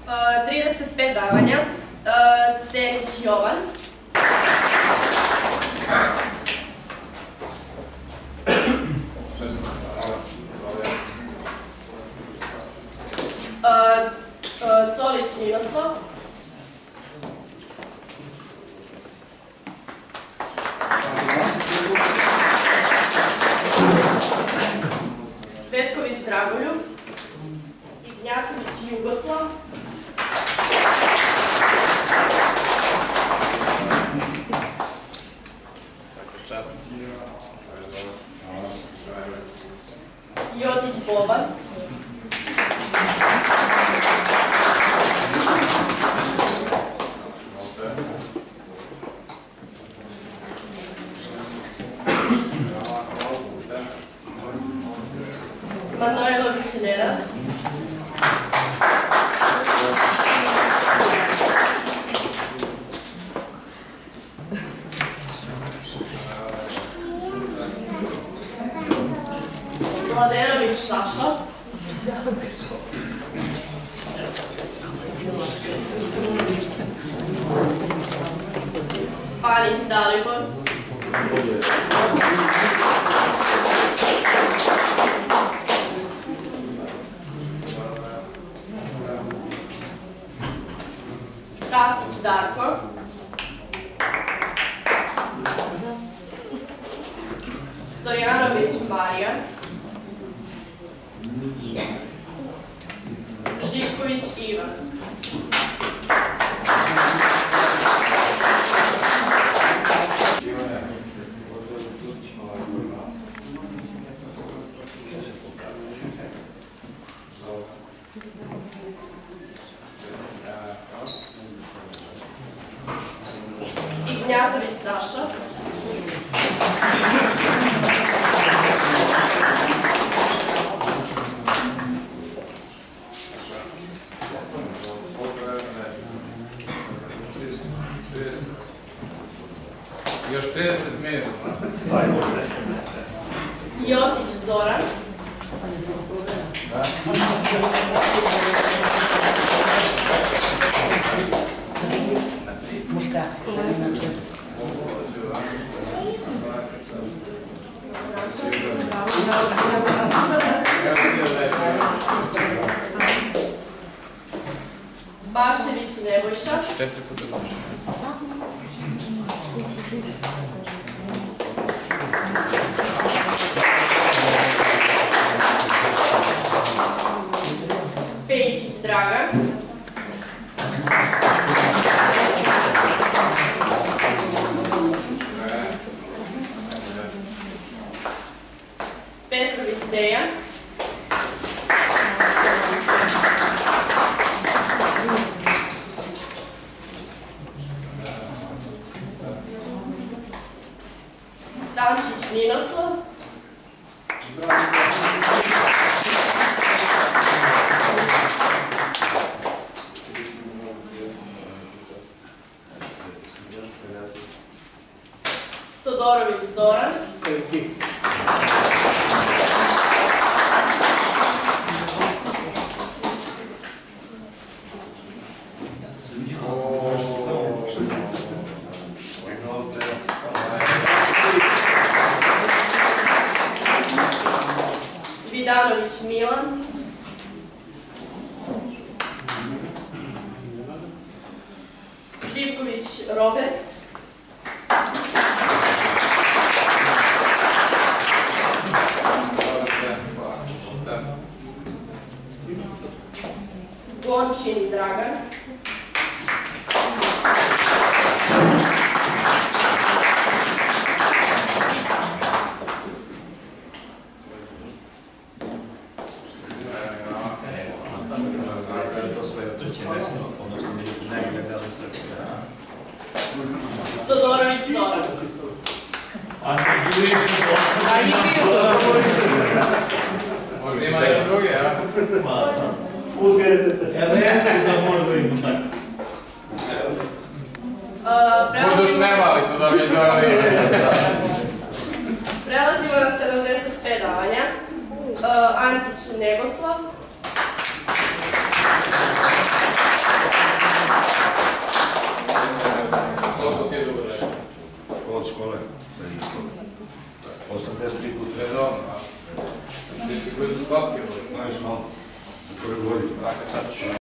35 davanja, Cenić Jovan. Colić Miroslav. Cvetković Dragoljub. Ignjatović Jugoslav. Jotić Boban. Manojlović Nenad. Mladenović Saša. Panić Dalibor. Krasić Darko. Stojanović Marija. Živković Ivan. Ignjatović Saša. Još 30 minuta. Jotić Zoran. Muškarci. Bašević Nebojša. 4 puta više. Pejičić Dragan. Petrović Dejan. Dančić Ninoslav. Todorović Zoran. Vidanović Milan. Živković Robert. Gončin Dragan. Todorović Zoran. Možda ima jedan drugi, a? Buduš ne mali Todorović Zoran. Prelazimo na 75 davanja. Antić Negoslav. za izbor. 83 puta. To je dobro, a? Svi koji su sklopki, Znaš malo, za prvu godinu. svaka čast.